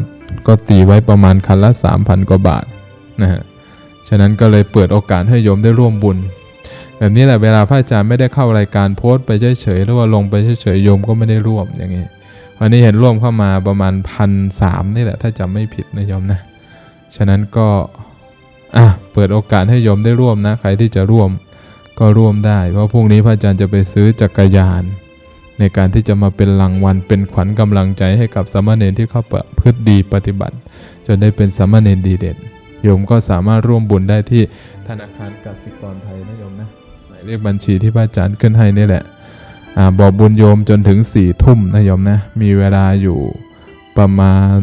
ก็ตีไว้ประมาณคันละ 3,000 กว่าบาทนะฮะฉะนั้นก็เลยเปิดโอกาสให้โยมได้ร่วมบุญแบบนี้แหละเวลาพระอาจารย์ไม่ได้เข้ารายการโพสต์ไปเฉยๆหรือว่าลงไปเฉยๆโยมก็ไม่ได้ร่วมอย่างนี้วันนี้เห็นร่วมเข้ามาประมาณ 1,300 นี่แหละถ้าจำไม่ผิดนะโยมนะฉะนั้นก็เปิดโอกาสให้โยมได้ร่วมนะใครที่จะร่วมก็ร่วมได้เพราะพรุ่งนี้พระอาจารย์จะไปซื้อจักรยานในการที่จะมาเป็นรางวัลเป็นขวัญกำลังใจให้กับสามเณรที่เข้าประพฤติดีปฏิบัติจนได้เป็นสามเณรดีเด่นโยมก็สามารถร่วมบุญได้ที่ธนาคารกสิกรไทยนะโยมนะหมายเลขบัญชีที่พระอาจารย์ขึ้นให้นี่แหละบอกบุญโยมจนถึง 4 ทุ่มนะโยมนะมีเวลาอยู่ประมาณ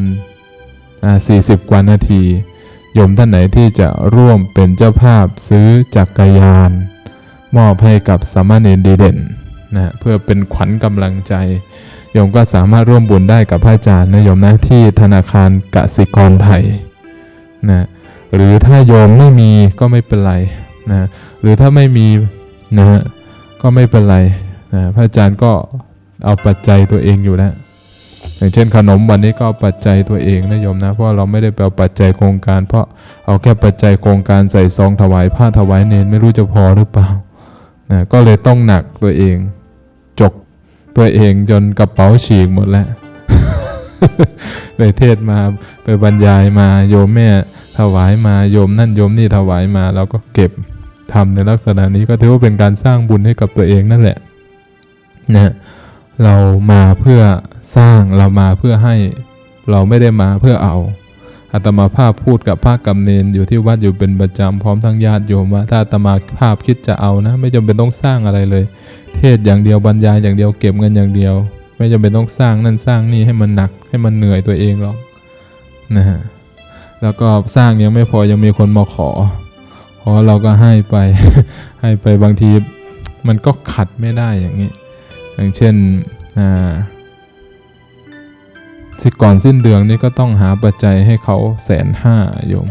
40 กว่านาทีโยมท่านไหนที่จะร่วมเป็นเจ้าภาพซื้อจักรยานมอบให้กับสามเณรดีเด่นนะเพื่อเป็นขวัญกำลังใจโยมก็สามารถร่วมบุญได้กับพระอาจารย์นะโยมนะที่ธนาคารกสิกรไทยนะหรือถ้าโยมไม่มีก็ไม่เป็นไรนะหรือถ้าไม่มีนะฮะก็ไม่เป็นไรนะพระอาจารย์ก็เอาปัจจัยตัวเองอยู่แล้วอย่างเช่นขนมวันนี้ก็เอาปัจจัยตัวเองนะโยมนะเพราะเราไม่ได้ไปเอาปัจจัยโครงการเพราะเอาแค่ปัจจัยโครงการใส่ซองถวายผ้าถวายเนรไม่รู้จะพอหรือเปล่านะก็เลยต้องหนักตัวเองจกตัวเองจนกระเป๋าฉีกหมดแล้ว ไปเทศมาไปบรรยายมาโยมแม่ถวายมาโยมนั่นโยมนี่ถวายมาเราก็เก็บทำในลักษณะนี้ก็ถือว่าเป็นการสร้างบุญให้กับตัวเองนั่นแหละนะเรามาเพื่อสร้างเรามาเพื่อให้เราไม่ได้มาเพื่อเอาอาตมาภาพพูดกับพระกำเนินอยู่ที่วัดอยู่เป็นประจำพร้อมทั้งญาติโยมว่าถ้าอาตมาภาพคิดจะเอานะไม่จำเป็นต้องสร้างอะไรเลยเทศอย่างเดียวบรรยายอย่างเดียวเก็บเงินอย่างเดียวไม่จำเป็นต้องสร้างนั่นสร้างนี่ให้มันหนักให้มันเหนื่อยตัวเองหรอกนะฮะแล้วก็สร้างยังไม่พอยังมีคนมาขอเราก็ให้ไป ให้ไปบางทีมันก็ขัดไม่ได้อย่างนี้อย่างเช่นก่อนสิ้นเดือนนี้ก็ต้องหาปัจจัยให้เขา150,000โยม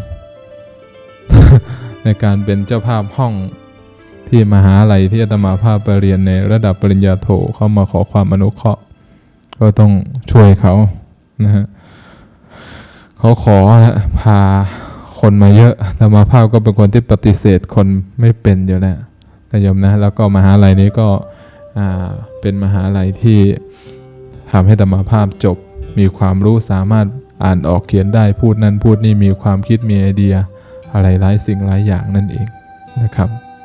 ในการเป็นเจ้าภาพห้องที่มหาลัยที่อาตมาภาพไปเรียนในระดับปริญญาโทเขามาขอความอนุเคราะห์ก็ต้องช่วยเขานะฮะเขาขอพาคนมาเยอะอาตมาภาพก็เป็นคนที่ปฏิเสธคนไม่เป็นอยู่แล้วนะโยมนะแล้วก็มหาลัยนี้ก็เป็นมหาลัยที่ทำให้อาตมาภาพจบมีความรู้สามารถอ่านออกเขียนได้พูดนั่นพูดนี่มีความคิดมีไอเดียอะไรหลายสิ่งหลายอย่างนั่นเองนะครับ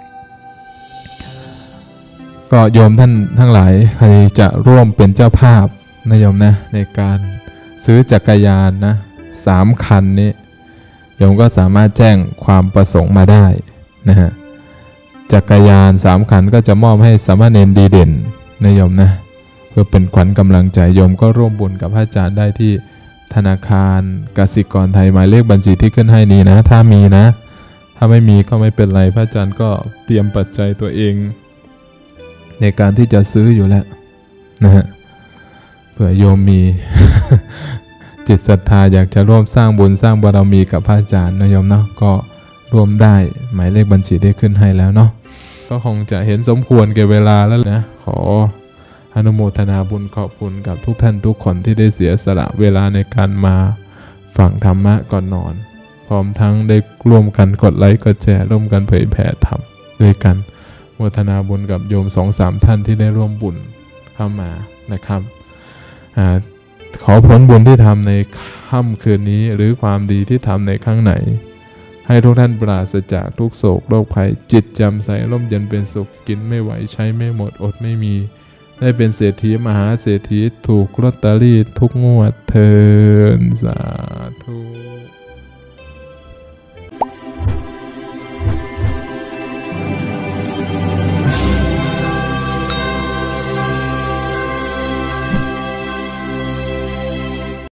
ก็โยมท่านทั้งหลายใครจะร่วมเป็นเจ้าภาพนะโยมนะในการซื้อจักรยานนะ3 คันนี้โยมก็สามารถแจ้งความประสงค์มาได้นะฮะจักรยาน3 คันก็จะมอบให้สามเณรดีเด่นนะโยมนะเพื่อเป็นขวัญกำลังใจโยมก็ร่วมบุญกับพระอาจารย์ได้ที่ธนาคารกสิกรไทยหมายเลขบัญชีที่ขึ้นให้นี้นะถ้ามีนะถ้าไม่มีก็ไม่เป็นไรพระอาจารย์ก็เตรียมปัจจัยตัวเองในการที่จะซื้ออยู่แล้วนะฮะเผื่อโยมมี จิตศรัทธาอยากจะร่วมสร้างบุญสร้างบารมีกับพระอาจารย์นะโยมเนาะก็ร่วมได้หมายเลขบัญชีได้ขึ้นให้แล้วเนาะก็คงจะเห็นสมควรแก่เวลาแล้วนะขออนุโมทนาบุญขอบคุณกับทุกท่านทุกคนที่ได้เสียสละเวลาในการมาฟังธรรมะก่อนนอนพร้อมทั้งได้ร่วมกันกดไลค์กดแชร์ร่วมกันเผยแผ่ธรรมด้วยกันโมทนาบุญกับโยม 2-3 ท่านที่ได้ร่วมบุญเข้ามานะครับขอผลบุญที่ทำในค่ำคืนนี้หรือความดีที่ทำในครั้งไหนให้ทุกท่านปราศจากทุกโศกโรคภัยจิตแจ่มใสร่มเย็นเป็นสุขกินไม่ไหวใช้ไม่หมดอดไม่มีได้เป็นเศรษฐีมหาเศรษฐีถูกลอตเตอรี่ทุกงวดเทินสาธุ